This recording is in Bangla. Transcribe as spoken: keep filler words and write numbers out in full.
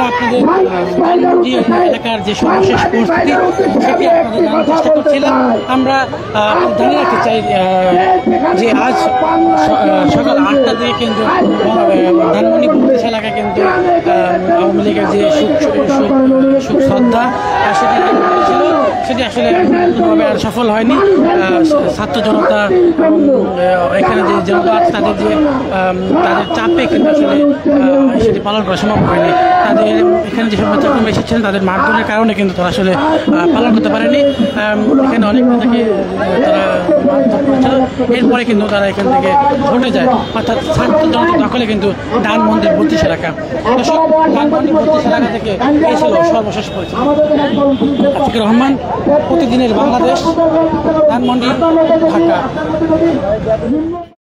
আপনাদের ধানমন্ডি এলাকার যে সর্বশেষ পরিস্থিতি সেটি আপনাদের জানার চেষ্টা করছিলাম। আমরা জানিয়ে রাখতে চাই যে আজ সকাল আটটা থেকে কিন্তু ধানমন্ডি বত্রিশ এলাকায় কিন্তু আওয়ামী লীগের যে সুখ সুখ শ্রদ্ধা সেটি ছিল, সেটি আসলে কোনোভাবে আর সফল হয়নি। ছাত্র জনতা এখানে যে জনতা আছে তাদের যে তাদের চাপে কিন্তু আসলে সেটি পালন করা সম্ভব হয়নি। তাদের এখানে যেসব নেতাকর্মী এসেছিলেন তাদের মারধরের কারণে কিন্তু তারা আসলে পালন করতে পারেনি। এখানে অনেক নেতাকে তারা মারধর করেছিল, এরপরে কিন্তু তারা এখান থেকে ঘটে যায়, অর্থাৎ ছাত্র জনতা দখলে কিন্তু ধানমন্ডি বত্রিশ এলাকা। দর্শক, ধানমন্ডি বত্রিশ এলাকা থেকে এই ছিল সর্বশেষ পরিস্থিতি। আতিকুর রহমান, প্রতিদিনের বাংলাদেশ, ধানমন্ডি, ঢাকা।